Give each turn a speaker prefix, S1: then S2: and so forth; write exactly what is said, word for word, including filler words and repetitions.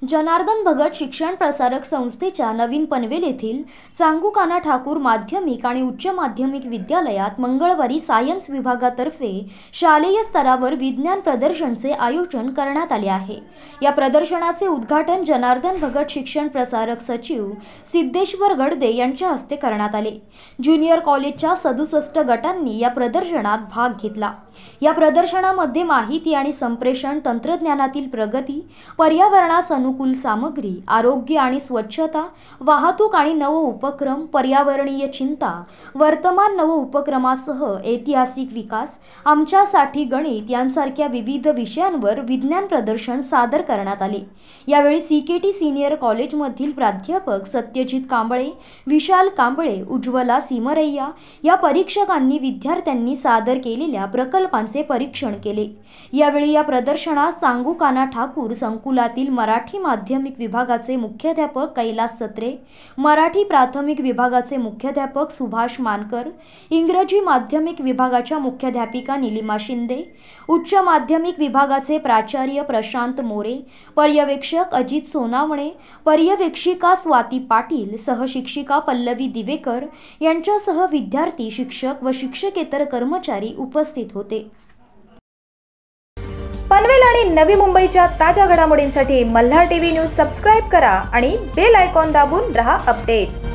S1: जनार्दन भगत शिक्षण प्रसारक संस्थेच्या नवीन पनवेल येथील चांगुकाना ठाकूर माध्यमिक आणि उच्च माध्यमिक विद्यालयात मंगळवारी सायन्स विभागातर्फे शालेय स्तरावर विज्ञान प्रदर्शनचे आयोजन करण्यात आले आहे। या प्रदर्शनाचे उद्घाटन जनार्दन भगत शिक्षण प्रसारक सचिव सिद्धेश्वर गडदे यांच्या हस्ते करण्यात आले। ज्युनियर कॉलेजच्या सदुसष्ट गटांनी या प्रदर्शनात भाग घेतला। या प्रदर्शनामध्ये माहिती आणि संप्रेषण तंत्रज्ञानातील प्रगती, पर्यावरणास अनुकूल सामग्री, आरोग्य आणि स्वच्छता, वाहतूक आणि नव उपक्रम, पर्यावरणीय चिंता, वर्तमान नव उपक्रमासह ऐतिहासिक विकास, आमच्यासाठी गणित यांसारख्या विविध विषयांवर विज्ञान प्रदर्शन सादर करण्यात आले। यावेळी सीकेटी सिनियर कॉलेजमधील प्राध्यापक सत्यजित कांबळे, विशाल कांबळे, उज्ज्वला सिमरैया या परीक्षकांनी विद्यार्थ्यांनी सादर केलेल्या प्रकल्पांचे परीक्षण केले। यावेळी या प्रदर्शनात चांगुकाना ठाकूर संकुलातील मराठी माध्यमिक विभागाचे मुख्याध्यापक कैलास सत्रे, मराठी प्राथमिक विभागाचे मुख्याध्यापक सुभाष मानकर, इंग्रजी माध्यमिक विभागाच्या मुख्याध्यापिका निलिमा शिंदे, उच्च माध्यमिक विभागाचे प्राचार्य प्रशांत मोरे, पर्यवेक्षक अजित सोनावणे, पर्यवेक्षिका स्वाती पाटील, सहशिक्षिका पल्लवी दिवेकर यांच्यासह विद्यार्थी, शिक्षक व शिक्षकेतर कर्मचारी उपस्थित होते।
S2: पनवेल आणि नवी मुंबईच्या ताज्या घडामोडींसाठी मल्हार टीव्ही न्यूज सबस्क्राइब करा आणि बेल आयकॉन दाबून रहा अपडेट।